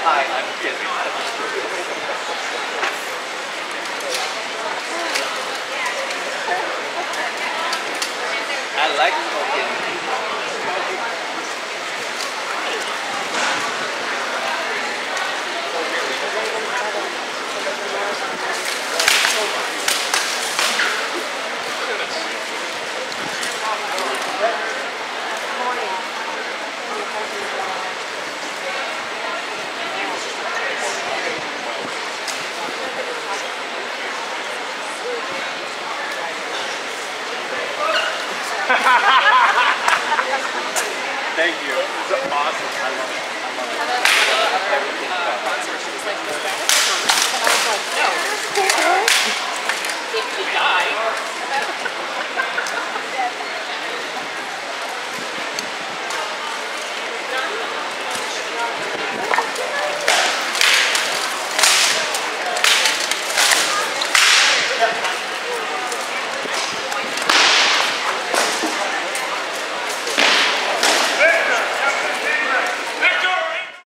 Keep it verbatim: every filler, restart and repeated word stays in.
I, I'm kidding. I like smoking. Thank you. It's awesome. I love it. I love it.